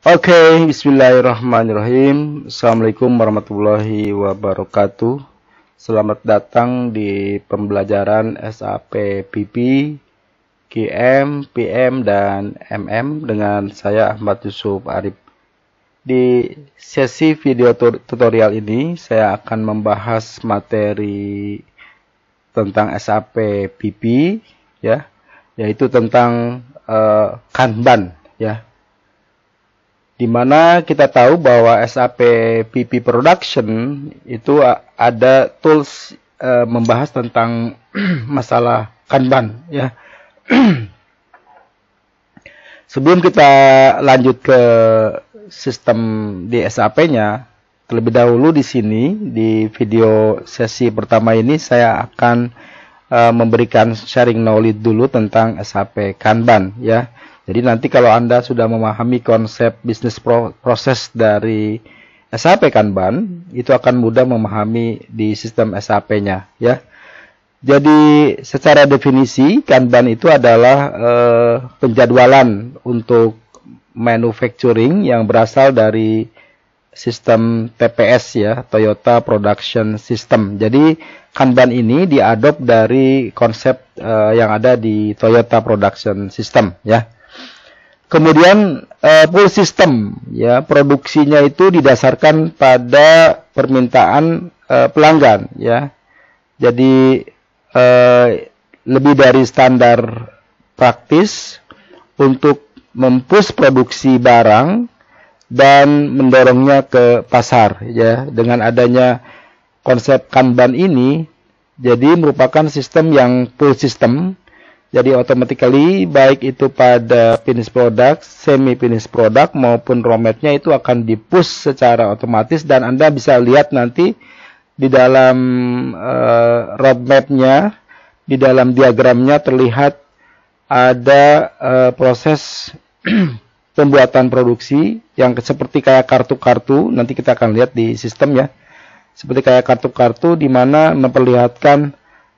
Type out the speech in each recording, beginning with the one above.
Oke, bismillahirrahmanirrahim. Assalamualaikum warahmatullahi wabarakatuh. Selamat datang di pembelajaran SAP PP, QM, PM, dan MM dengan saya Ahmad Yusuf Arif. Di sesi video tutorial ini, saya akan membahas materi tentang SAP PP, ya, yaitu tentang Kanban, ya. Di mana kita tahu bahwa SAP PP Production itu ada tools membahas tentang masalah Kanban, ya. Sebelum kita lanjut ke sistem di SAP-nya, terlebih dahulu di sini di video sesi pertama ini saya akan memberikan sharing knowledge dulu tentang SAP Kanban, ya. Jadi nanti kalau Anda sudah memahami konsep bisnis proses dari SAP Kanban, itu akan mudah memahami di sistem SAP-nya, ya. Jadi secara definisi Kanban itu adalah penjadwalan untuk manufacturing yang berasal dari sistem TPS, ya, Toyota Production System. Jadi Kanban ini diadop dari konsep yang ada di Toyota Production System, ya. Kemudian full system, ya, produksinya itu didasarkan pada permintaan pelanggan, ya. Jadi lebih dari standar praktis untuk mempush produksi barang dan mendorongnya ke pasar, ya. Dengan adanya konsep Kanban ini, jadi merupakan sistem yang full system. Jadi automatically baik itu pada finished product, semi finished product maupun raw mat-nya itu akan dipush secara otomatis, dan Anda bisa lihat nanti di dalam roadmap-nya, di dalam diagramnya terlihat ada proses pembuatan produksi yang seperti kayak kartu-kartu. Nanti kita akan lihat di sistemnya seperti kayak kartu-kartu di mana memperlihatkan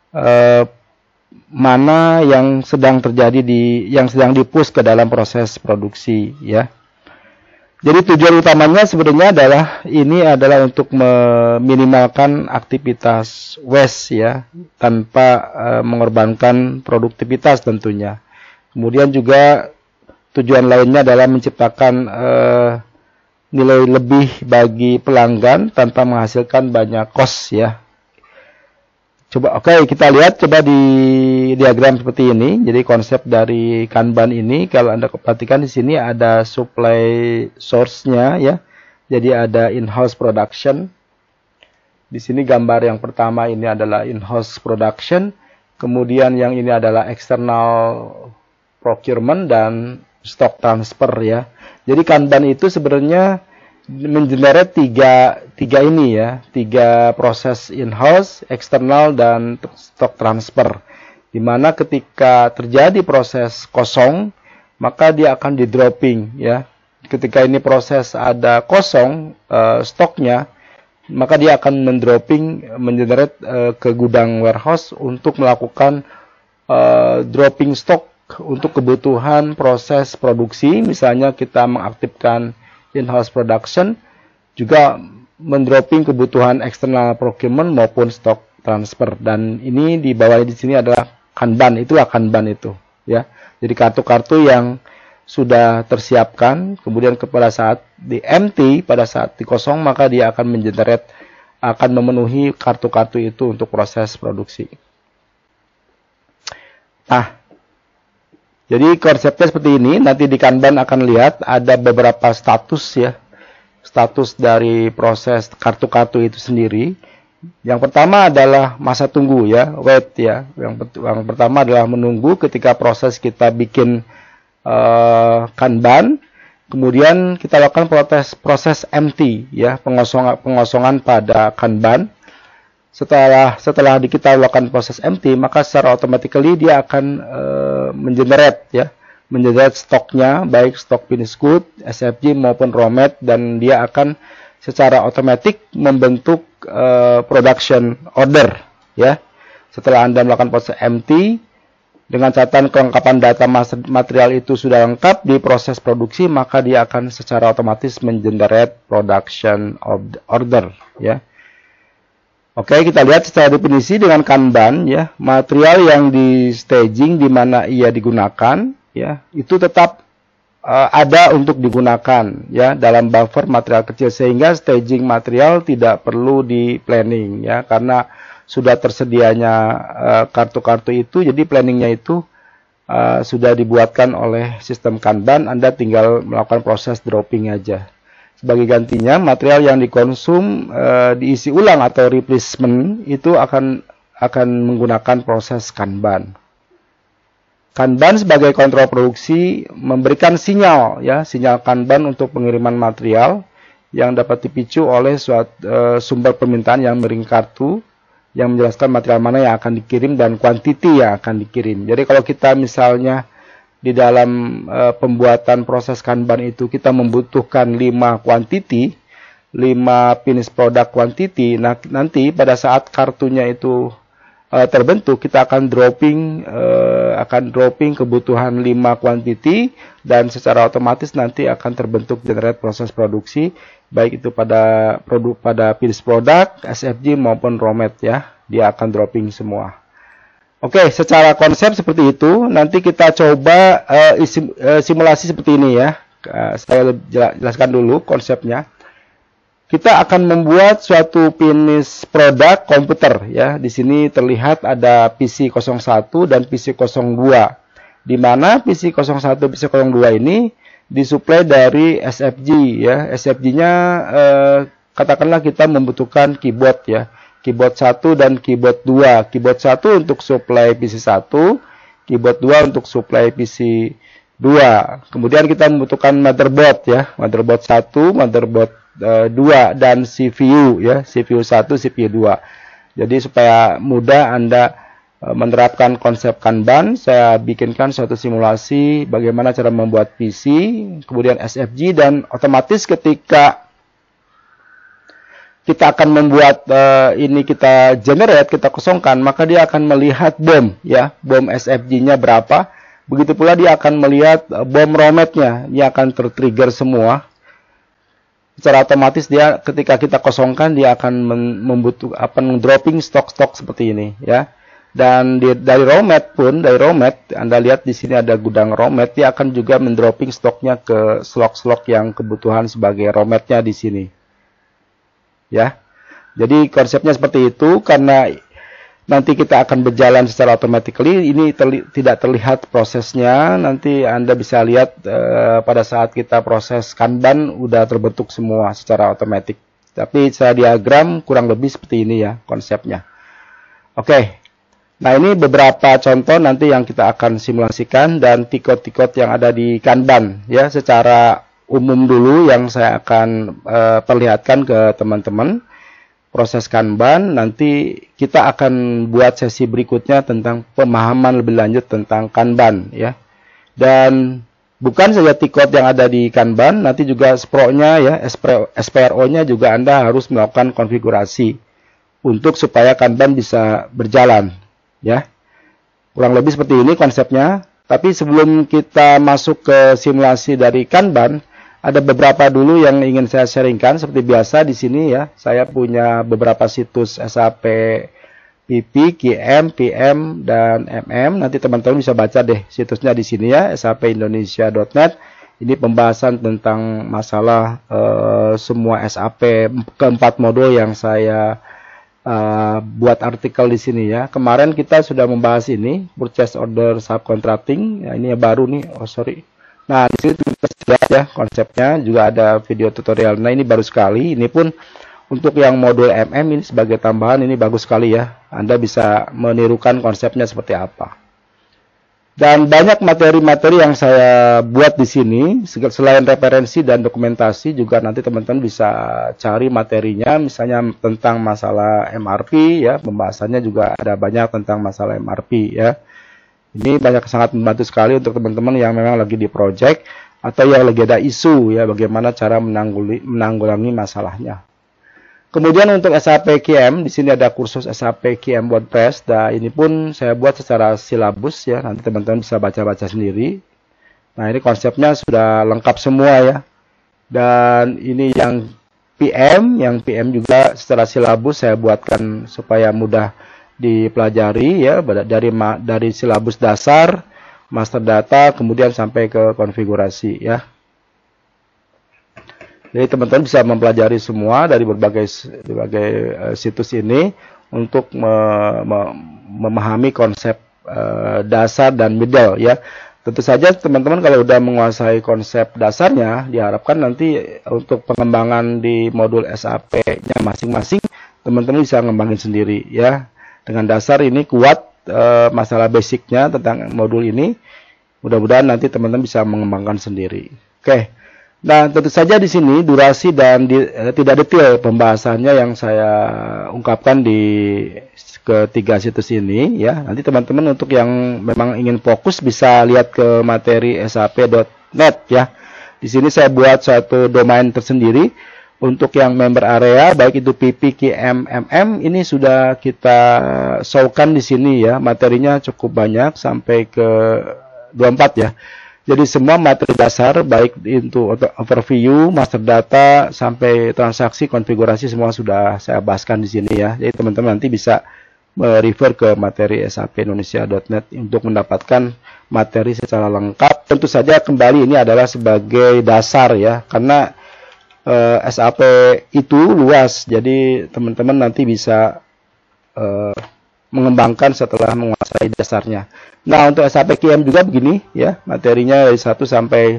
mana yang sedang terjadi yang sedang dipush ke dalam proses produksi, ya. Jadi tujuan utamanya sebenarnya adalah untuk meminimalkan aktivitas waste, ya, tanpa mengorbankan produktivitas tentunya. Kemudian juga tujuan lainnya adalah menciptakan nilai lebih bagi pelanggan tanpa menghasilkan banyak cost, ya. Kita lihat di diagram seperti ini. Jadi konsep dari Kanban ini, kalau Anda perhatikan di sini ada supply source-nya, ya. Jadi ada in-house production. Di sini gambar yang pertama ini adalah in-house production. Kemudian yang ini adalah external procurement dan stock transfer, ya. Jadi Kanban itu sebenarnya mengenerate tiga proses in-house, eksternal, dan stock transfer. Di mana ketika terjadi proses kosong, maka dia akan di dropping, ya. Ketika ini proses ada kosong stoknya, maka dia akan mendropping, mengenerate ke gudang warehouse untuk melakukan dropping stock untuk kebutuhan proses produksi. Misalnya kita mengaktifkan in-house production, juga mendropping kebutuhan external procurement maupun stock transfer. Dan ini di bawah di sini adalah Kanban, itulah Kanban itu, ya. Jadi kartu-kartu yang sudah tersiapkan, kemudian pada saat di empty, pada saat di kosong, maka dia akan akan memenuhi kartu-kartu itu untuk proses produksi. Nah, jadi konsepnya seperti ini. Nanti di Kanban akan lihat ada beberapa status, ya. Status dari proses kartu-kartu itu sendiri. Yang pertama adalah masa tunggu, ya, wait, ya. Yang pertama adalah menunggu ketika proses kita bikin Kanban. Kemudian kita lakukan proses empty, ya, pengosongan pada Kanban. Setelah kita lakukan proses empty, maka secara automatically dia akan mengenerate stoknya, baik stok finished good, SFG maupun raw mat, dan dia akan secara otomatis membentuk production order, ya. Setelah Anda melakukan proses empty, Dengan catatan kelengkapan data material itu sudah lengkap di proses produksi, maka dia akan secara otomatis mengenerate production order, ya. Oke, kita lihat secara definisi dengan Kanban, ya. Material yang di staging di mana ia digunakan, ya, itu tetap ada untuk digunakan, ya, dalam buffer material kecil, sehingga staging material tidak perlu di planning, ya, karena sudah tersedianya kartu-kartu itu, jadi planningnya itu sudah dibuatkan oleh sistem Kanban. Anda tinggal melakukan proses dropping aja. Sebagai gantinya, material yang dikonsum diisi ulang atau replacement itu akan menggunakan proses Kanban. Kanban sebagai kontrol produksi memberikan sinyal, ya, sinyal Kanban untuk pengiriman material yang dapat dipicu oleh sumber permintaan yang miring kartu, yang menjelaskan material mana yang akan dikirim dan kuantiti yang akan dikirim. Jadi kalau kita misalnya di dalam pembuatan proses Kanban itu kita membutuhkan 5 kuantiti, 5 finished product quantity, nah nanti pada saat kartunya itu terbentuk, kita akan dropping kebutuhan 5 quantity, dan secara otomatis nanti akan terbentuk generate proses produksi, baik itu pada finished product, SFG maupun raw mat, ya, dia akan dropping semua. Oke, secara konsep seperti itu. Nanti kita coba simulasi seperti ini, ya. Saya jelaskan dulu konsepnya. Kita akan membuat suatu finished product komputer, ya. Di sini terlihat ada PC01 dan PC02, di mana PC01 PC02 ini disuplai dari SFG, ya. SFG-nya katakanlah kita membutuhkan keyboard, ya. Keyboard 1 dan keyboard 2. Keyboard 1 untuk suplai PC1, keyboard 2 untuk suplai PC2. Kemudian kita membutuhkan motherboard, ya. Motherboard 1, motherboard 2 dan CPU, ya. CPU 1, CPU 2. Jadi supaya mudah Anda menerapkan konsep Kanban, saya bikinkan suatu simulasi bagaimana cara membuat PC, kemudian SFG, dan otomatis ketika kita akan membuat ini kita generate, kita kosongkan, maka dia akan melihat BOM, ya, BOM SFG-nya berapa. Begitu pula dia akan melihat BOM raw mat-nya, dia akan tertrigger semua. Secara otomatis dia ketika kita kosongkan dia akan dropping stok-stok seperti ini, ya. Dan dari raw mat pun, Anda lihat di sini ada gudang raw mat, dia akan juga mendropping stoknya ke slot-slot yang kebutuhan sebagai raw mat-nya di sini. Ya. Jadi konsepnya seperti itu, karena nanti kita akan berjalan secara automatically, ini tidak terlihat prosesnya, nanti Anda bisa lihat pada saat kita proses Kanban udah terbentuk semua secara otomatis. Tapi secara diagram kurang lebih seperti ini, ya, konsepnya. Oke. Nah, ini beberapa contoh nanti yang kita akan simulasikan dan tikot-tikot yang ada di Kanban, ya, secara umum dulu yang saya akan perlihatkan ke teman-teman. Proses Kanban, nanti kita akan buat sesi berikutnya tentang pemahaman lebih lanjut tentang Kanban, ya. Dan bukan saja tikot yang ada di Kanban, nanti juga SPRO-nya, ya, SPRO-nya juga Anda harus melakukan konfigurasi untuk supaya Kanban bisa berjalan, ya. Kurang lebih seperti ini konsepnya. Tapi sebelum kita masuk ke simulasi dari Kanban, ada beberapa dulu yang ingin saya sharingkan. Seperti biasa di sini, ya, saya punya beberapa situs SAP PP, QM, PM, dan MM. Nanti teman-teman bisa baca deh situsnya di sini, ya, sapindonesia.net. Ini pembahasan tentang masalah semua SAP keempat modul yang saya buat artikel di sini, ya. Kemarin kita sudah membahas ini, purchase order subcontracting. Ya, ini ya baru nih. Oh, sorry. Nah, di sini ya konsepnya juga ada video tutorial. Nah, ini baru sekali. Ini pun untuk yang modul MM ini sebagai tambahan, ini bagus sekali, ya. Anda bisa menirukan konsepnya seperti apa. Dan banyak materi-materi yang saya buat di sini, selain referensi dan dokumentasi, juga nanti teman-teman bisa cari materinya, misalnya tentang masalah MRP, ya, pembahasannya juga ada banyak tentang masalah MRP, ya. Ini sangat membantu sekali untuk teman-teman yang memang lagi di project atau yang lagi ada isu, ya, bagaimana cara menanggulangi masalahnya. Kemudian untuk SAP QM, di sini ada kursus SAP QM WordPress. Nah, ini pun saya buat secara silabus ya. Nanti teman-teman bisa baca-baca sendiri. Nah, ini konsepnya sudah lengkap semua ya. Dan ini yang PM juga secara silabus saya buatkan supaya mudah dipelajari ya, dari silabus dasar, master data, kemudian sampai ke konfigurasi ya. Jadi teman-teman bisa mempelajari semua dari berbagai situs ini untuk memahami konsep dasar dan middle ya. Tentu saja teman-teman kalau udah menguasai konsep dasarnya, diharapkan nanti untuk pengembangan di modul SAP-nya masing-masing, teman-teman bisa ngembangin sendiri ya. Dengan dasar ini kuat masalah basicnya tentang modul ini, mudah-mudahan nanti teman-teman bisa mengembangkan sendiri. Oke. Nah, tentu saja di sini durasi dan tidak detail pembahasannya yang saya ungkapkan di ketiga situs ini ya. Nanti teman-teman untuk yang memang ingin fokus bisa lihat ke materi sap.net ya. Di sini saya buat suatu domain tersendiri untuk yang member area, baik itu PP, QM, MM, ini sudah kita showkan di sini ya. Materinya cukup banyak sampai ke 24 ya. Jadi semua materi dasar baik itu overview, master data sampai transaksi, konfigurasi semua sudah saya bahaskan di sini ya. Jadi teman-teman nanti bisa refer ke materi sapindonesia.net untuk mendapatkan materi secara lengkap. Tentu saja kembali ini adalah sebagai dasar ya, karena SAP itu luas. Jadi teman-teman nanti bisa mengembangkan setelah menguasai dasarnya. Nah, untuk SAP QM juga begini ya, materinya dari 1 sampai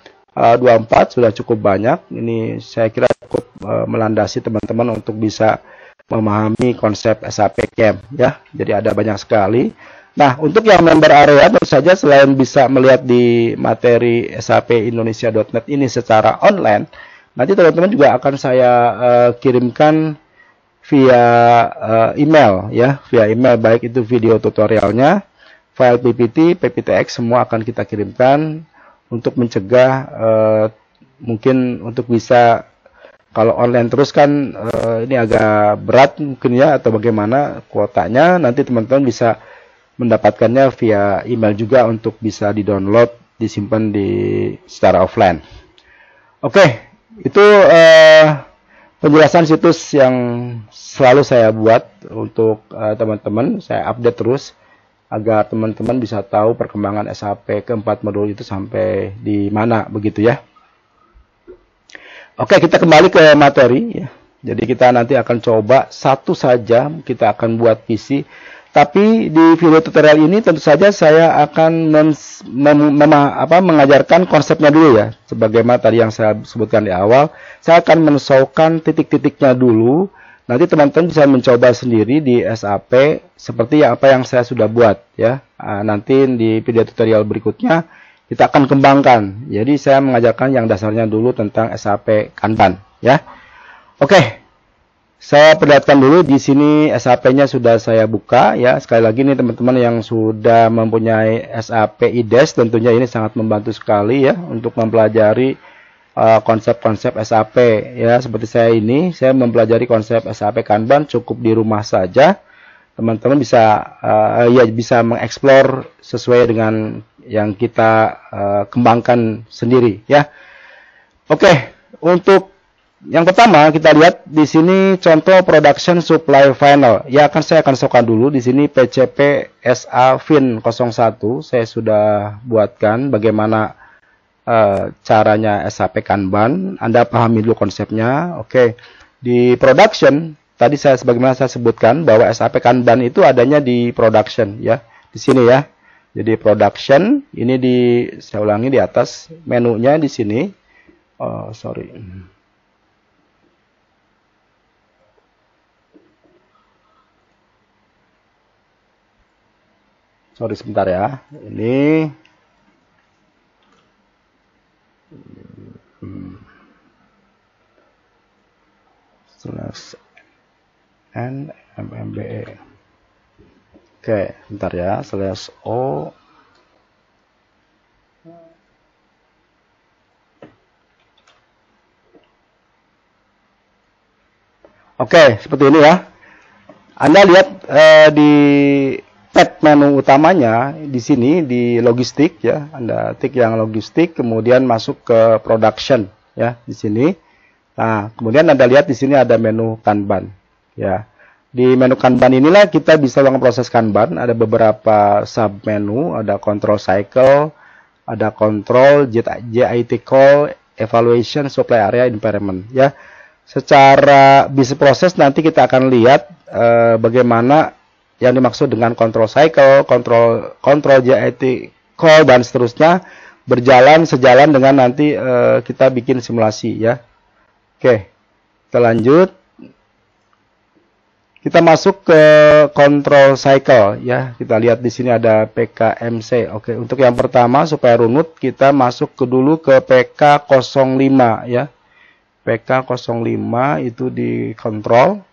24 sudah cukup banyak. Ini saya kira cukup melandasi teman-teman untuk bisa memahami konsep SAP QM ya. Jadi ada banyak sekali. Nah, untuk yang member area tentu saja selain bisa melihat di materi sapindonesia.net ini secara online, nanti teman-teman juga akan saya kirimkan via email ya, via email, baik itu video tutorialnya, file PPT, PPTX semua akan kita kirimkan untuk mencegah mungkin untuk bisa, kalau online terus kan ini agak berat mungkin ya, atau bagaimana kuotanya, nanti teman-teman bisa mendapatkannya via email juga untuk bisa di-download, disimpan secara offline. Oke, itu penjelasan situs yang selalu saya buat untuk teman-teman. Saya update terus agar teman-teman bisa tahu perkembangan SAP keempat modul itu sampai di mana begitu ya. Oke, kita kembali ke materi ya. Jadi kita nanti akan coba satu saja, kita akan buat PC. Tapi di video tutorial ini tentu saja saya akan mengajarkan konsepnya dulu ya. Sebagaimana tadi yang saya sebutkan di awal, saya akan menshow-kan titik-titiknya dulu. Nanti teman-teman bisa mencoba sendiri di SAP seperti apa yang saya sudah buat ya. Nanti di video tutorial berikutnya kita akan kembangkan. Jadi saya mengajarkan yang dasarnya dulu tentang SAP Kanban ya. Oke. Saya perlihatkan dulu di sini SAP-nya sudah saya buka ya. Sekali lagi nih teman-teman yang sudah mempunyai SAP IDES, tentunya ini sangat membantu sekali ya untuk mempelajari konsep-konsep SAP ya. Seperti saya mempelajari konsep SAP Kanban cukup di rumah saja. Teman-teman bisa bisa mengeksplor sesuai dengan yang kita kembangkan sendiri ya. Oke, untuk yang pertama kita lihat di sini contoh production supply final. Ya, saya akan showkan dulu di sini PCP SA Fin 01. Saya sudah buatkan bagaimana caranya SAP Kanban. Anda pahami dulu konsepnya. Oke. Di production tadi sebagaimana saya sebutkan bahwa SAP Kanban itu adanya di production ya. Di sini ya. Jadi production ini saya ulangi di atas menunya di sini. Oh, sorry. Sorry sebentar ya. Ini /n mmbe. Oke, bentar ya. /o Oke, seperti ini ya. Anda lihat di tab menu utamanya di sini di logistik ya. Anda tik yang logistik, kemudian masuk ke production ya di sini. Nah, kemudian Anda lihat di sini ada menu Kanban ya. Di menu Kanban inilah kita bisa melakukan proses Kanban. Ada beberapa sub menu, ada control cycle, ada control, JIT call, evaluation, supply area, environment ya. Secara bisnis proses nanti kita akan lihat bagaimana yang dimaksud dengan control cycle, control JIT call dan seterusnya berjalan sejalan dengan nanti kita bikin simulasi ya. Oke, kita lanjut. Kita masuk ke control cycle ya. Kita lihat di sini ada PKMC. Oke, untuk yang pertama supaya runut kita masuk dulu ke PK05 ya. PK05 itu di kontrol.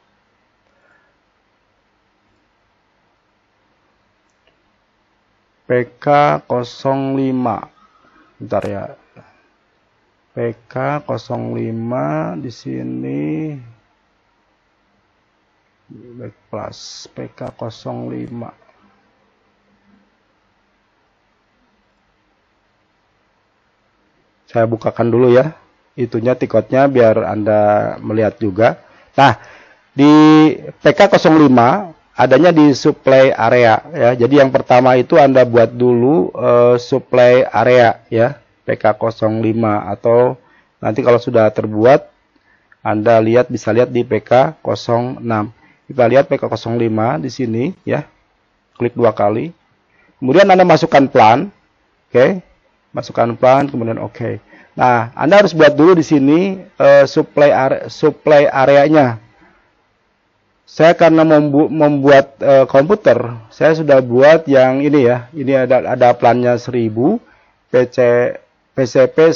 PK05. Bentar ya. PK05 di sini. Backplus PK05. Saya bukakan dulu ya. Itunya tiketnya biar Anda melihat juga. Nah, di PK05 adanya di supply area ya. Jadi yang pertama itu Anda buat dulu supply area ya, PK05 atau nanti kalau sudah terbuat Anda bisa lihat di PK06. Kita lihat PK05 di sini ya. Klik 2 kali. Kemudian Anda masukkan plan. Oke. Masukkan plan kemudian oke. Nah, Anda harus buat dulu di sini supply areanya. Saya karena membuat komputer, saya sudah buat yang ini ya. Ini ada plannya 1000 PCP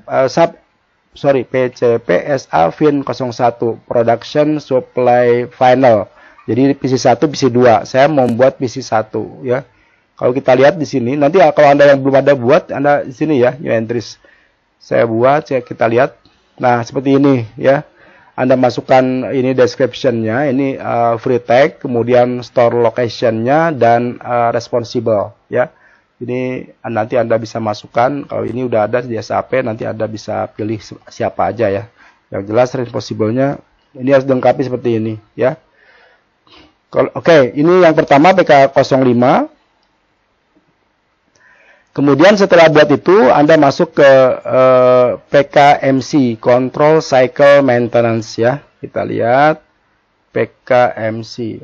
SA Fin 01 Production Supply Final. Jadi PC1, PC2. Saya membuat PC1 ya. Kalau kita lihat di sini, nanti kalau Anda yang belum ada buat, Anda di sini ya, new entries. Saya buat, kita lihat. Nah, seperti ini ya. Anda masukkan ini description-nya, ini free tag, kemudian store location-nya dan responsible ya. Ini nanti Anda bisa masukkan, kalau ini udah ada di SAP, nanti Anda bisa pilih siapa aja ya. Yang jelas responsible-nya ini harus dilengkapi seperti ini ya. Oke, ini yang pertama PK05. Kemudian setelah buat itu, Anda masuk ke PKMC, Control Cycle Maintenance ya. Kita lihat PKMC.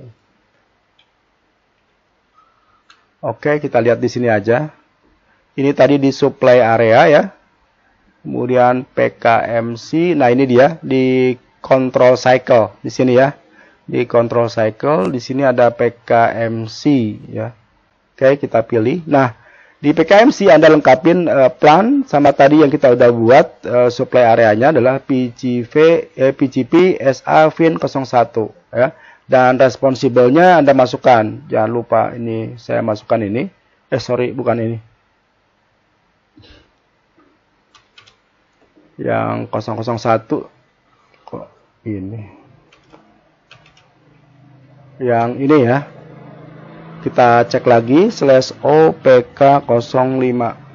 Oke, kita lihat di sini aja. Ini tadi di supply area ya. Kemudian PKMC, nah ini dia di Control Cycle di sini ya. Di Control Cycle, di sini ada PKMC ya. Oke, kita pilih. Nah, di PKMC Anda lengkapin plan sama tadi yang kita udah buat supply areanya adalah PGP SA Fin 01 ya. Dan responsible-nya Anda masukkan. Jangan lupa ini saya masukkan ini. Bukan ini. Yang 001 kok ini. Yang ini ya. Kita cek lagi /OPK05.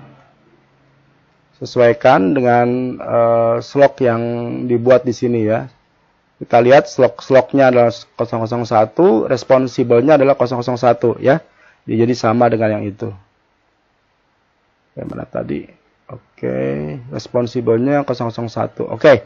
Sesuaikan dengan slot yang dibuat di sini ya. Kita lihat slotnya adalah 001, responsible-nya adalah 001 ya. Jadi sama dengan yang itu. Oke, mana tadi? Oke, responsible-nya 001. Oke.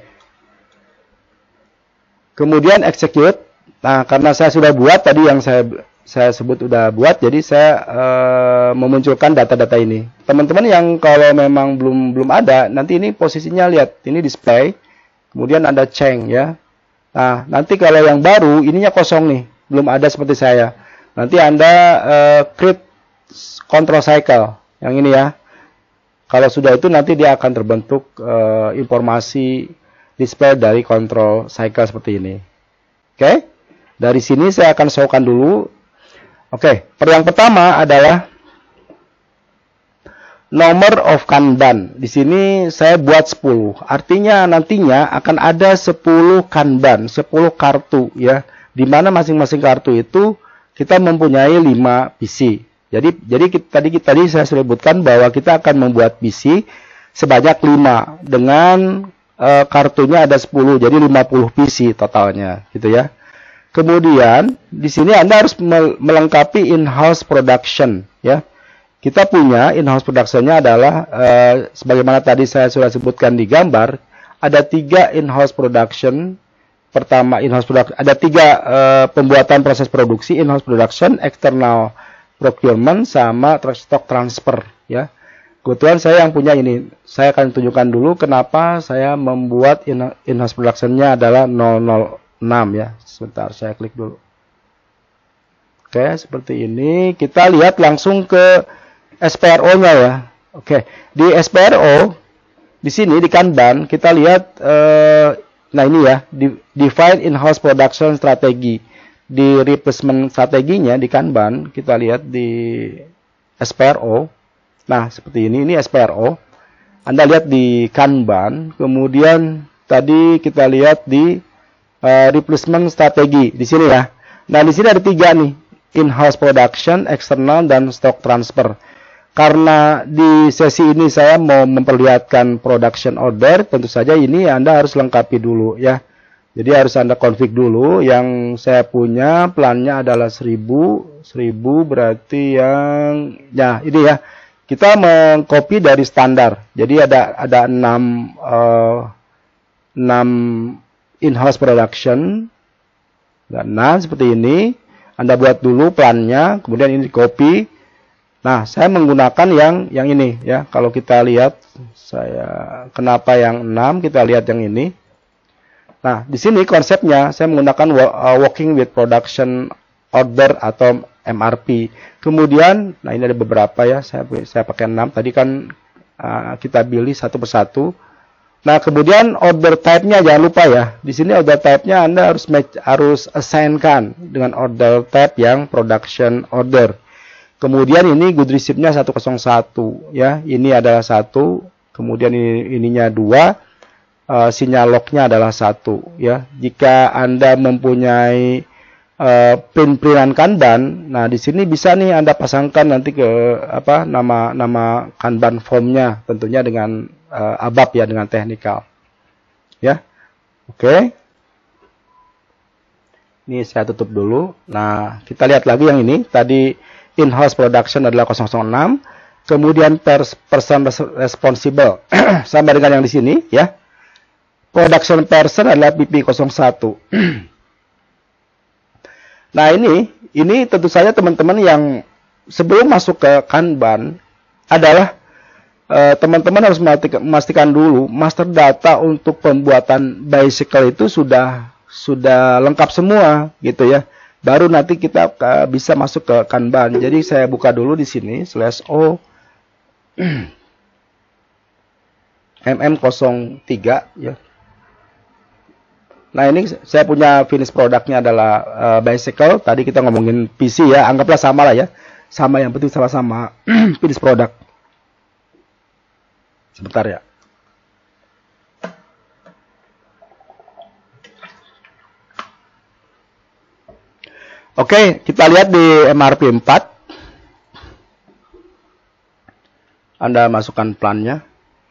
Kemudian execute. Nah, karena saya sudah buat tadi yang saya sebut udah buat, jadi saya memunculkan data-data ini. Teman-teman yang kalau memang belum ada, nanti ini posisinya lihat, ini display, kemudian Anda change ya. Nah, nanti kalau yang baru, ininya kosong nih, belum ada seperti saya. Nanti Anda create control cycle, yang ini ya. Kalau sudah itu nanti dia akan terbentuk informasi display dari control cycle seperti ini. Oke, dari sini saya akan show-kan dulu. Oke, yang pertama adalah Number of Kanban. Di sini saya buat 10. Artinya nantinya akan ada 10 Kanban, 10 kartu ya. Di mana masing-masing kartu itu kita mempunyai 5 PC. Tadi saya sebutkan bahwa kita akan membuat PC sebanyak 5 dengan kartunya ada 10. Jadi 50 PC totalnya gitu ya. Kemudian di sini Anda harus melengkapi in-house production ya. Kita punya in-house production-nya adalah sebagaimana tadi saya sudah sebutkan di gambar, ada 3 in-house production. Pertama in-house production, ada 3 pembuatan proses produksi, in-house production, external procurement, sama stock transfer ya. Kebetulan saya yang punya ini. Saya akan tunjukkan dulu kenapa saya membuat in-house production-nya adalah 006 ya. Sebentar, saya klik dulu. Oke, seperti ini. Kita lihat langsung ke SPRO-nya ya. Oke, di SPRO di sini di Kanban kita lihat nah ini ya, define in-house production strategy. Di replacement strateginya di Kanban kita lihat di SPRO. Nah, seperti ini SPRO. Anda lihat di Kanban, kemudian tadi kita lihat di replacement strategi di sini ya. Nah, di sini ada 3 nih, in-house production, external, dan stock transfer. Karena di sesi ini saya mau memperlihatkan production order, tentu saja ini Anda harus lengkapi dulu ya. Jadi harus Anda config dulu. Yang saya punya plannya adalah 1000 berarti yang ya ini ya. Kita mengcopy dari standar. Jadi ada 6 in-house production. Nah, seperti ini. Anda buat dulu plannya, kemudian ini copy. Nah, saya menggunakan yang ini ya. Kalau kita lihat, kenapa yang 6, kita lihat yang ini. Nah, di sini konsepnya saya menggunakan working with production order atau MRP. Kemudian, nah ini ada beberapa ya. Saya pakai 6. Tadi kan kita pilih satu persatu. Nah, kemudian order type-nya jangan lupa ya. Di sini order type-nya Anda harus assign-kan dengan order type yang production order. Kemudian ini good receipt-nya 101 ya. Ini adalah 1, kemudian ininya 2, sinyal log-nya adalah 1 ya. Jika Anda mempunyai print-printan Kanban, nah di sini bisa nih Anda pasangkan nanti ke nama Kanban form-nya, tentunya dengan ABAP ya, dengan technical. Ya. Oke. Ini saya tutup dulu. Nah, kita lihat lagi yang ini. Tadi in-house production adalah 006, kemudian person responsible sama dengan yang di sini ya. Production person adalah PP01. Nah, ini tentu saja teman-teman yang sebelum masuk ke Kanban adalah teman-teman harus memastikan dulu master data untuk pembuatan bicycle itu sudah lengkap semua gitu ya. Baru nanti kita bisa masuk ke Kanban. Jadi saya buka dulu di sini /o mm03 ya. Nah, ini saya punya finish produknya adalah bicycle. Tadi kita ngomongin PC ya, anggaplah sama lah ya. Sama, yang penting sama-sama finish produk. Sebentar ya. Oke, kita lihat di MRP 4. Anda masukkan plannya.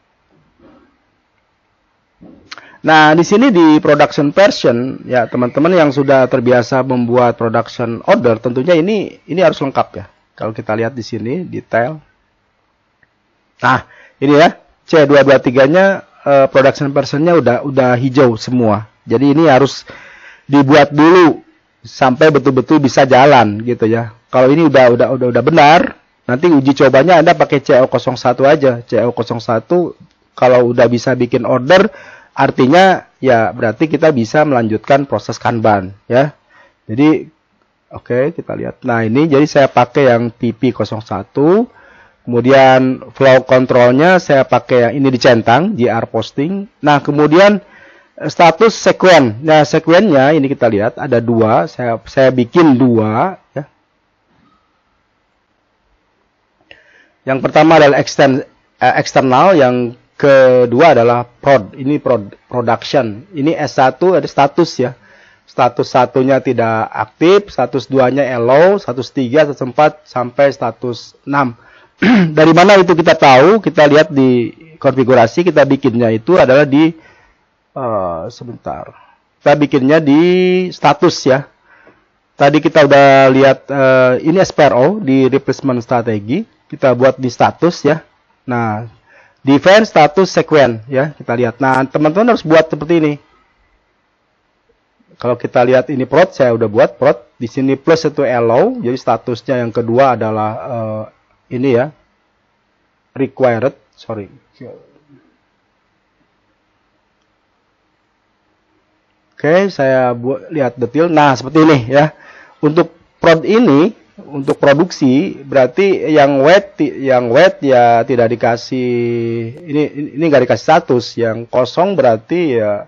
Nah, di sini di production version, ya teman-teman yang sudah terbiasa membuat production order, tentunya ini harus lengkap ya. Kalau kita lihat di sini, detail. Nah, ini ya, C223-nya production versionnya udah hijau semua. Jadi ini harus dibuat dulu sampai betul-betul bisa jalan gitu ya. Kalau ini udah benar, nanti uji cobanya Anda pakai CO01 aja. CO01 kalau udah bisa bikin order, artinya ya berarti kita bisa melanjutkan proses Kanban ya. Jadi oke, kita lihat. Nah, ini jadi saya pakai yang PP01. Kemudian flow controlnya saya pakai yang ini dicentang, GR posting. Nah, kemudian status sekuen. Nah, sekuennya ini kita lihat ada 2. Saya bikin 2 ya. Yang pertama adalah eksternal, yang kedua adalah prod. Ini production. Ini S1 ada status ya. Status satunya tidak aktif, status 2-nya allow, status 3, status 4 sampai status 6. Dari mana itu kita tahu? Kita lihat di konfigurasi, kita bikinnya itu adalah di sebentar. Kita bikinnya di status ya. Tadi kita udah lihat ini SPRO di replacement strategi. Kita buat di status ya. Nah, define status sequence ya, kita lihat. Nah, teman-teman harus buat seperti ini. Kalau kita lihat ini prod, saya udah buat prod. Di sini plus itu allow, jadi statusnya yang kedua adalah ini ya, required. Sorry. Oke, saya lihat detail. Nah, seperti ini ya. Untuk prod ini, untuk produksi berarti yang wait ya tidak dikasih, ini nggak dikasih status. Yang kosong berarti ya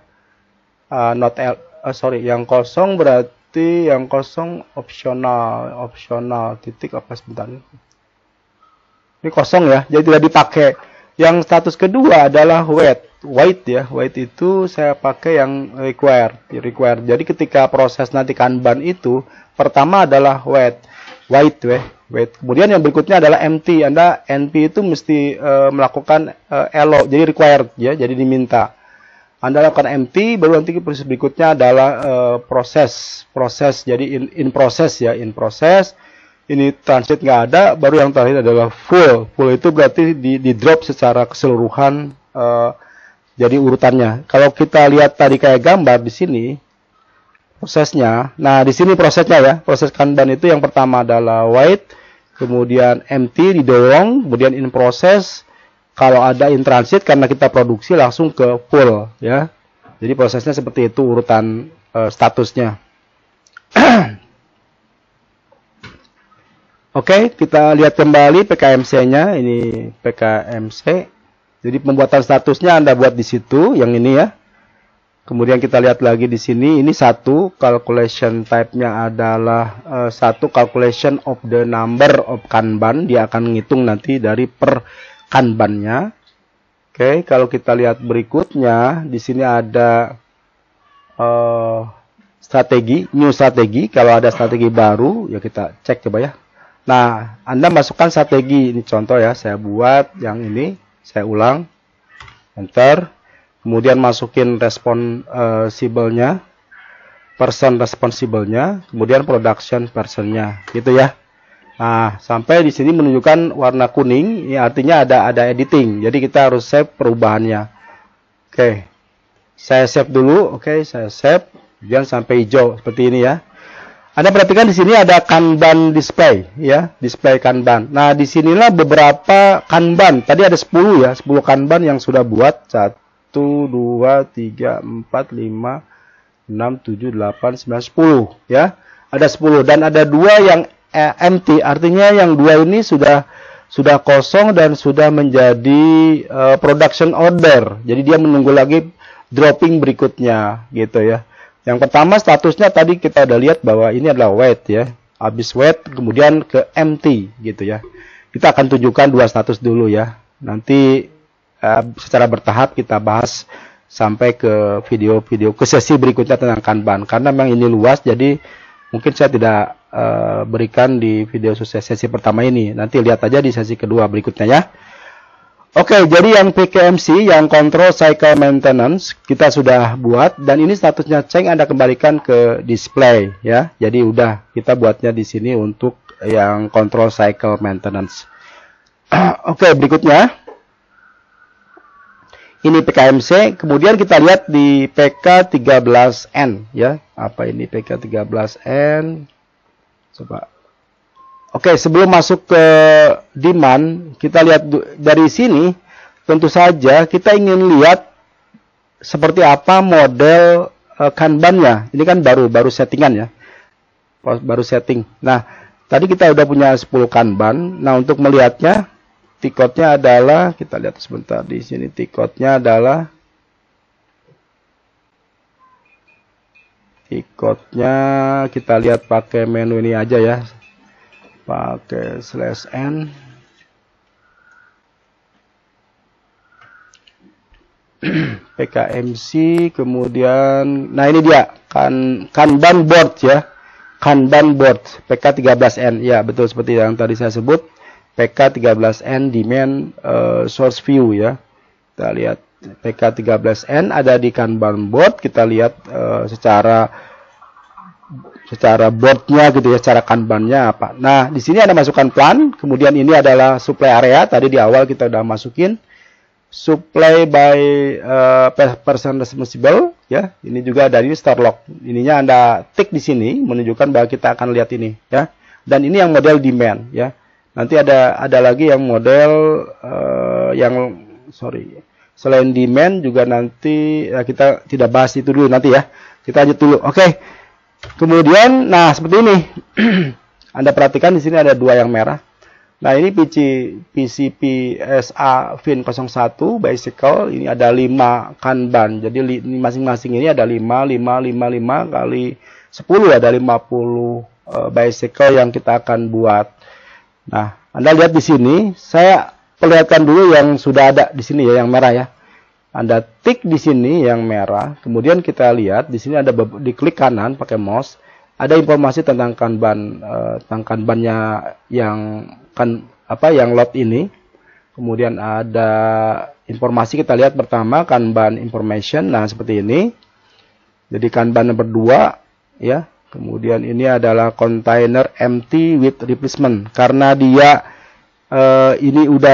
yang kosong berarti yang kosong opsional titik apa sebentar. Ini kosong ya, jadi tidak dipakai. Yang status kedua adalah wait ya. Wait itu saya pakai yang required. Jadi ketika proses nanti Kanban itu pertama adalah wait. Kemudian yang berikutnya adalah empty. Anda NP itu mesti melakukan allow, jadi required ya, jadi diminta. Anda lakukan empty, baru nanti proses berikutnya adalah proses. Jadi in process ya, in process. Ini transit nggak ada, baru yang terakhir adalah full. Full itu berarti di drop secara keseluruhan, jadi urutannya. Kalau kita lihat tadi kayak gambar di sini prosesnya. Nah, di sini prosesnya ya. Proses Kanban itu yang pertama adalah wait, kemudian empty didorong, kemudian in process. Kalau ada in transit karena kita produksi langsung ke full ya. Jadi prosesnya seperti itu urutan statusnya. Oke, kita lihat kembali PKMC-nya. Ini PKMC. Jadi pembuatan statusnya Anda buat di situ, yang ini ya. Kemudian kita lihat lagi di sini, ini satu calculation type-nya adalah satu calculation of the number of Kanban. Dia akan ngitung nanti dari per Kanban-nya. Oke, kalau kita lihat berikutnya, di sini ada strategi, new strategi. Kalau ada strategi baru, ya kita cek coba ya. Nah, Anda masukkan strategi, ini contoh ya, saya buat yang ini, saya ulang, enter. Kemudian masukin responsible-nya, person responsible-nya, kemudian production person-nya, gitu ya. Nah, sampai di sini menunjukkan warna kuning, ini artinya ada editing. Jadi kita harus save perubahannya. Oke, saya save dulu. Oke, saya save. Kemudian sampai hijau seperti ini ya. Anda perhatikan di sini ada Kanban display, ya, display Kanban. Nah, di sinilah beberapa Kanban. Tadi ada 10 ya, 10 Kanban yang sudah buat. 1, 2, 3, 4, 5, 6, 7, 8, 9, 10 ya. Ada 10 dan ada 2 yang empty, artinya yang 2 ini sudah kosong dan sudah menjadi production order. Jadi dia menunggu lagi dropping berikutnya gitu ya. Yang pertama statusnya tadi kita udah lihat bahwa ini adalah wait ya. Habis wait kemudian ke empty gitu ya. Kita akan tunjukkan 2 status dulu ya. Nanti secara bertahap kita bahas sampai ke video-video ke sesi berikutnya tentang Kanban. Karena memang ini luas jadi mungkin saya tidak berikan di video sesi pertama ini. Nanti lihat aja di sesi kedua berikutnya ya. Oke, jadi yang PKMC, yang Control Cycle Maintenance, kita sudah buat. Dan ini statusnya change Anda kembalikan ke display ya. Jadi udah kita buatnya di sini untuk yang Control Cycle Maintenance. Oke, berikutnya. Ini PKMC, kemudian kita lihat di PK13N ya. Apa ini PK13N? Coba. Oke, sebelum masuk ke demand, kita lihat dari sini, tentu saja kita ingin lihat seperti apa model Kanban-nya. Ini kan baru settingan ya. Baru setting. Nah, tadi kita udah punya 10 Kanban. Nah, untuk melihatnya, tiketnya adalah, kita lihat sebentar di sini, tiketnya adalah, kita lihat pakai menu ini aja ya. Pakai /n. PKMC, kemudian, nah ini dia, Kanban board ya, Kanban board, PK13N, ya betul seperti yang tadi saya sebut, PK13N demand source view ya, kita lihat PK13N ada di Kanban board, kita lihat secara boardnya gitu ya, secara kanbannya apa. Nah, di sini ada masukkan plan, kemudian ini adalah supply area, tadi di awal kita udah masukin supply by person responsible ya. Ini juga dari start log. Ininya Anda tick di sini menunjukkan bahwa kita akan lihat ini ya. Dan ini yang model demand ya. Nanti ada lagi yang model selain demand juga nanti ya, kita tidak bahas itu dulu nanti ya. Kita lanjut dulu. Oke. Kemudian nah seperti ini. Anda perhatikan di sini ada dua yang merah. Nah, ini PCP SA VIN 01 bicycle, ini ada 5 kanban. Jadi masing-masing ini ada 5 kali 10 ada 50 bicycle yang kita akan buat. Nah, Anda lihat di sini, saya perlihatkan dulu yang sudah ada di sini ya, yang merah ya. Anda tik di sini yang merah, kemudian kita lihat di sini ada diklik kanan pakai mouse, ada informasi tentang kanban, tentang kanbannya yang yang lot ini. Kemudian ada informasi, kita lihat pertama kanban information. Nah, seperti ini. Jadi kanban nomor 2 ya. Kemudian ini adalah container empty with replacement karena dia ini udah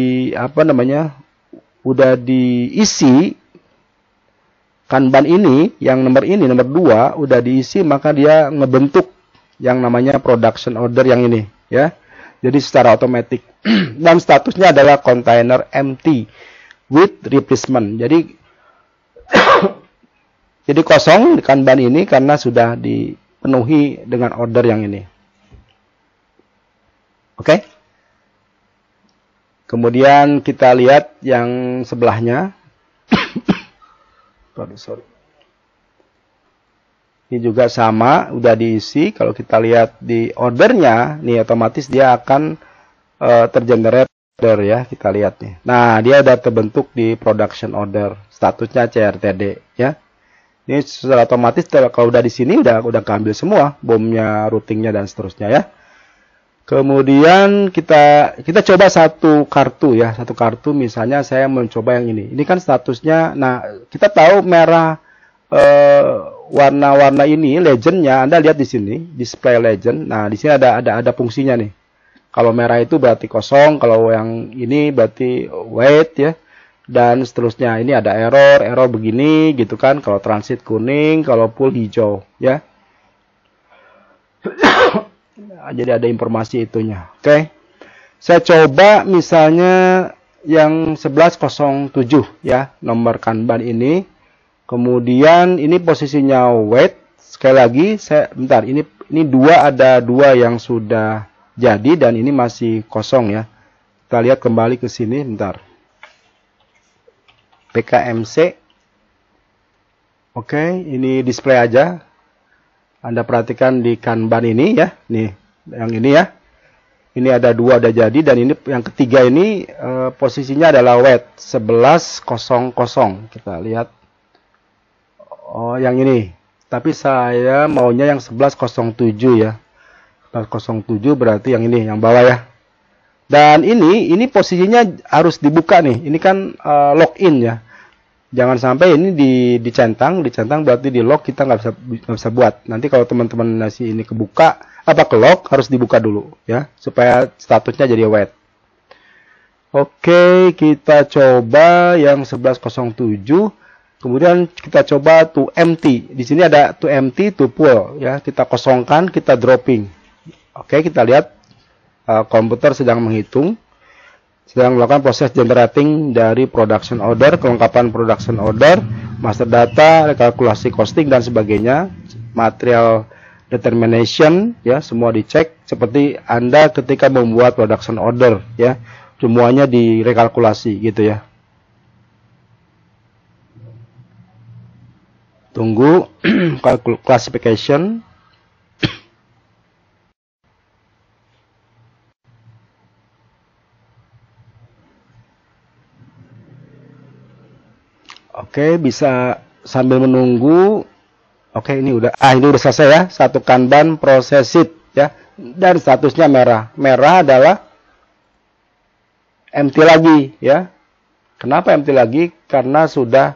udah diisi kanban ini yang nomor 2 udah diisi, maka dia ngebentuk yang namanya production order yang ini ya. Jadi secara otomatis dan statusnya adalah container empty with replacement. Jadi jadi kosong di kanban ini karena sudah dipenuhi dengan order yang ini. Oke. Kemudian kita lihat yang sebelahnya. sorry. Ini juga sama, udah diisi. Kalau kita lihat di ordernya, nih otomatis dia akan tergenerate order ya. Kita lihat nih. Nah, dia udah terbentuk di production order. Statusnya CRTD ya. Ini secara otomatis kalau udah di sini udah keambil semua, bomnya, routingnya dan seterusnya ya. Kemudian kita coba satu kartu ya, misalnya saya mencoba yang ini. Ini kan statusnya. Nah, kita tahu merah warna-warna ini legendnya, Anda lihat di sini display legend. Nah, di sini ada fungsinya nih. Kalau merah itu berarti kosong, kalau yang ini berarti wait ya, dan seterusnya. Ini ada error begini gitu kan. Kalau transit kuning, kalau full hijau ya. Jadi ada informasi itunya. Oke. Saya coba misalnya yang 1107 ya, nomor kanban ini. Kemudian ini posisinya wait. Sekali lagi ini ada dua yang sudah jadi dan ini masih kosong ya. Kita lihat kembali ke sini bentar. PKMC. Oke, ini display aja. Anda perhatikan di kanban ini ya. Nih, yang ini ya. Ini ada dua udah jadi dan ini yang ketiga ini posisinya adalah wait 1100. Kita lihat. Oh, yang ini. Tapi saya maunya yang 1107 ya. 1107 berarti yang ini, yang bawah ya. Dan ini posisinya harus dibuka nih. Ini kan login ya. Jangan sampai ini dicentang berarti di lock kita nggak bisa buat. Nanti kalau teman-teman nasi ini kebuka, ke lock harus dibuka dulu ya, supaya statusnya jadi wait. Oke, kita coba yang 1107. Kemudian kita coba to empty. Di sini ada to empty, to full ya. Kita kosongkan, kita dropping. Oke, kita lihat komputer sedang menghitung, sedang melakukan proses generating dari production order, kelengkapan production order, master data, kalkulasi costing dan sebagainya, material determination ya, semua dicek seperti Anda ketika membuat production order ya. Semuanya direkalkulasi gitu ya. Tunggu classification. Oke, Oke, bisa sambil menunggu. Oke, ini udah selesai ya. Satu Kanban processed ya. Dan statusnya merah. Merah adalah empty lagi ya. Kenapa empty lagi? Karena sudah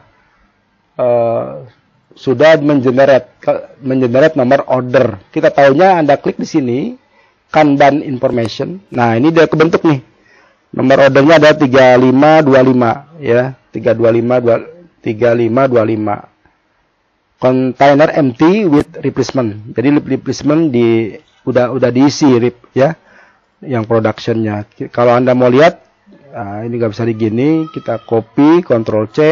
mengenerate nomor order. Kita tahunya Anda klik di sini Kanban information. Nah, ini dia kebentuk nih. Nomor ordernya ada 3525 ya. 3525. Container empty with replacement. Jadi replacement udah diisi ya. Yang productionnya. Kalau Anda mau lihat, ini nggak bisa digini. Kita copy, Ctrl C.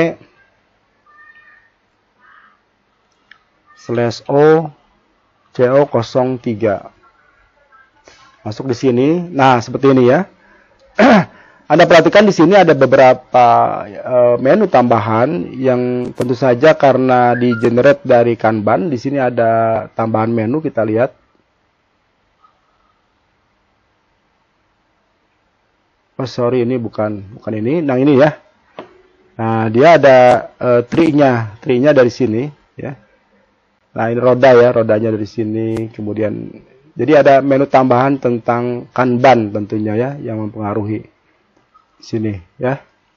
/O CO03 masuk di sini. Nah, seperti ini ya. Anda perhatikan di sini ada beberapa menu tambahan yang tentu saja karena di generate dari Kanban. Di sini ada tambahan menu, kita lihat. Oh sorry, ini bukan ini. Nah ini ya. Nah dia ada tree-nya dari sini ya. Nah ini roda ya, rodanya dari sini. Kemudian jadi ada menu tambahan tentang Kanban tentunya ya, yang mempengaruhi sini ya.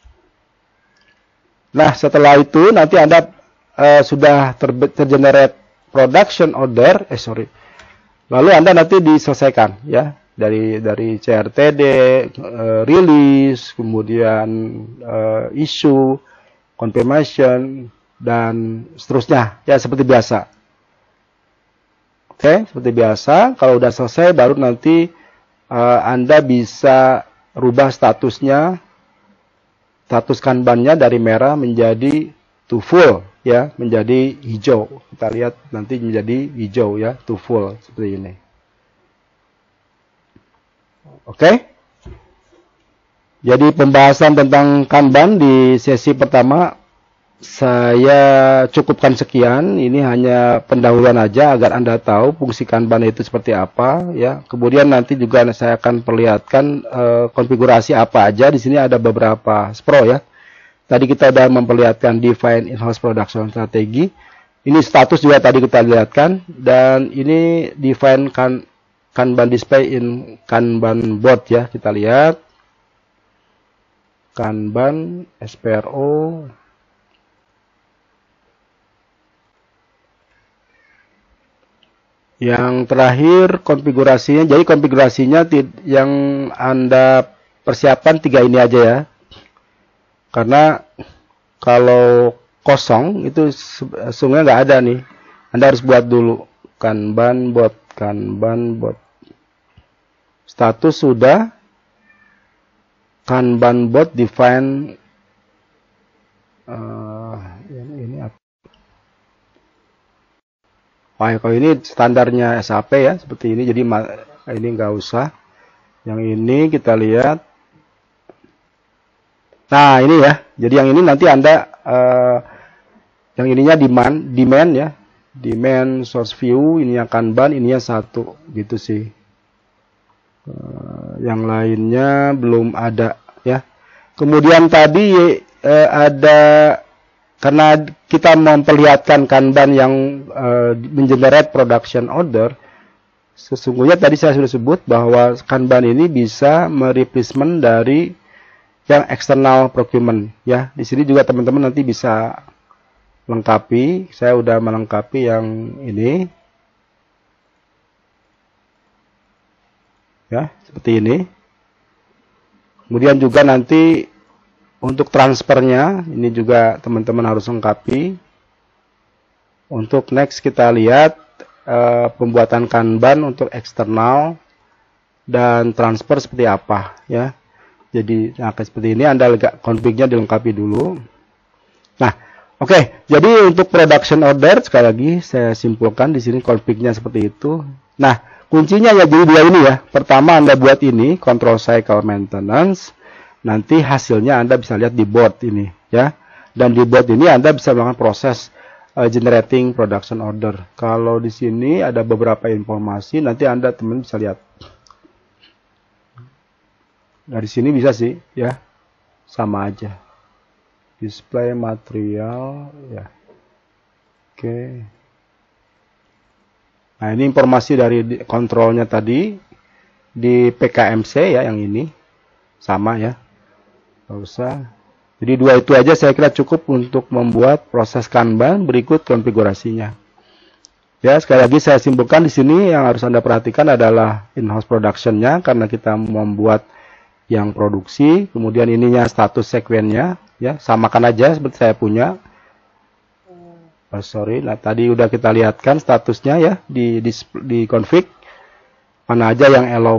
Nah setelah itu nanti Anda sudah tergenerate production order, lalu Anda nanti diselesaikan ya dari CRTD, release, kemudian issue, confirmation dan seterusnya ya seperti biasa. Oke, seperti biasa. Kalau udah selesai, baru nanti Anda bisa rubah status Kanbannya dari merah menjadi to full, ya, menjadi hijau. Kita lihat nanti menjadi hijau ya, to full seperti ini. Oke. Jadi pembahasan tentang Kanban di sesi pertama saya cukupkan sekian. Ini hanya pendahuluan aja agar Anda tahu fungsi Kanban itu seperti apa ya. Kemudian nanti juga saya akan perlihatkan konfigurasi apa aja. Di sini ada beberapa spro ya. Tadi kita sudah memperlihatkan define in-house production strategy. Ini status juga tadi kita lihatkan, dan ini define Kanban display in Kanban board ya. Kita lihat Kanban SPRO. Yang terakhir konfigurasinya, jadi konfigurasinya yang Anda persiapkan 3 ini aja ya. Karena kalau kosong itu sungguhnya nggak ada nih. Anda harus buat dulu Kanban board. Status sudah, Kanban board define ini apa? Kalau ini standarnya SAP ya, seperti ini. Jadi ini nggak usah. Yang ini kita lihat. Nah ini ya. Jadi yang ini nanti Anda yang ininya demand ya. Demand source view, ini yang Kanban, ininya 1 gitu sih. Yang lainnya belum ada ya. Kemudian tadi ada, karena kita memperlihatkan Kanban yang mengenerate production order, sesungguhnya tadi saya sudah sebut bahwa Kanban ini bisa mereplacement dari yang external procurement ya. Di sini juga teman-teman nanti bisa lengkapi. Saya udah melengkapi yang ini ya, seperti ini. Kemudian juga nanti untuk transfernya ini juga teman-teman harus lengkapi. Untuk next kita lihat pembuatan Kanban untuk eksternal dan transfer seperti apa ya. Jadi seperti ini, Anda config-nya dilengkapi dulu. Nah, oke. Jadi untuk production order sekali lagi saya simpulkan di sini config-nya seperti itu. Nah, kuncinya ya jadi 2 ini ya. Pertama Anda buat ini control cycle maintenance. Nanti hasilnya Anda bisa lihat di board ini ya. Dan di board ini Anda bisa melakukan proses generating production order. Kalau di sini ada beberapa informasi, nanti Anda teman bisa lihat. Dari sini bisa sih ya. Sama aja. display material ya. Oke. Nah, ini informasi dari kontrolnya tadi di PKMC ya, yang ini sama ya. Nggak usah. Jadi dua itu aja saya kira cukup untuk membuat proses Kanban. Berikut konfigurasinya. Ya, sekali lagi saya simpulkan di sini yang harus Anda perhatikan adalah in-house production-nya karena kita membuat yang produksi. Kemudian ininya status sekwennya ya, samakan aja seperti saya punya. Nah tadi udah kita lihatkan statusnya ya di config mana aja yang allow.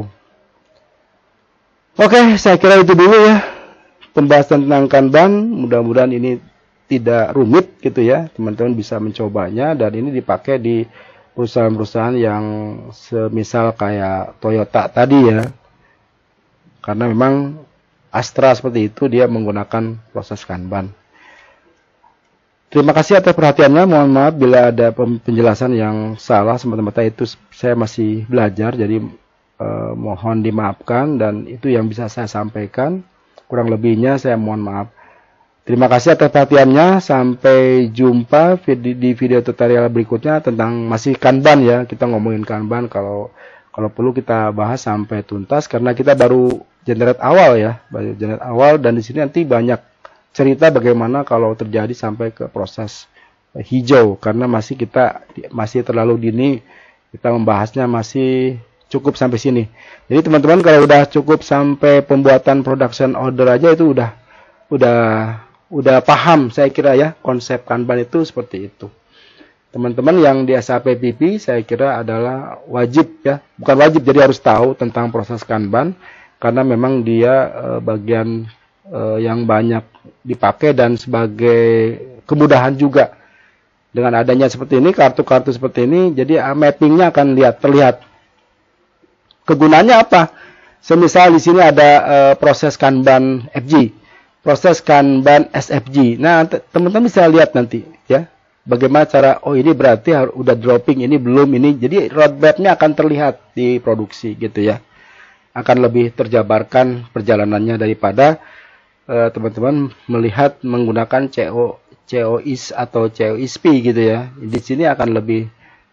Oke, saya kira itu dulu ya pembahasan tentang Kanban. Mudah-mudahan ini tidak rumit gitu ya, teman-teman bisa mencobanya dan ini dipakai di perusahaan-perusahaan yang semisal kayak Toyota tadi ya, karena memang Astra seperti itu dia menggunakan proses Kanban. Terima kasih atas perhatiannya. Mohon maaf bila ada penjelasan yang salah. Semata-mata itu saya masih belajar, jadi mohon dimaafkan dan itu yang bisa saya sampaikan. Kurang lebihnya saya mohon maaf. Terima kasih atas perhatiannya. Sampai jumpa di video tutorial berikutnya tentang masih Kanban ya. Kita ngomongin Kanban, kalau perlu kita bahas sampai tuntas karena kita baru generate awal ya, baru generate awal dan di sini nanti banyak cerita bagaimana kalau terjadi sampai ke proses hijau karena masih terlalu dini, kita membahasnya masih cukup sampai sini. Jadi teman-teman kalau udah cukup sampai pembuatan production order aja itu udah paham saya kira ya konsep Kanban itu seperti itu. Teman-teman yang di SAP PP saya kira adalah wajib ya, bukan wajib jadi harus tahu tentang proses Kanban karena memang dia bagian yang banyak dipakai dan sebagai kemudahan juga dengan adanya seperti ini, kartu-kartu seperti ini, jadi mappingnya akan terlihat. Kegunaannya apa? Semisal di sini ada proses Kanban FG, proses Kanban SFG. Nah, teman-teman bisa lihat nanti ya, bagaimana cara, oh ini berarti udah dropping, ini belum, ini. Jadi roadmap-nya akan terlihat di produksi gitu ya. Akan lebih terjabarkan perjalanannya daripada teman-teman melihat menggunakan COIS atau COISP gitu ya. Di sini akan lebih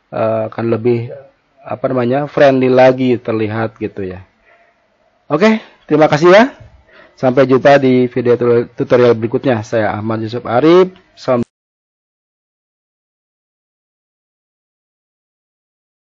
friendly lagi terlihat gitu ya. Oke, terima kasih ya. Sampai jumpa di video tutorial berikutnya. Saya Ahmad Yusuf Arif. Salam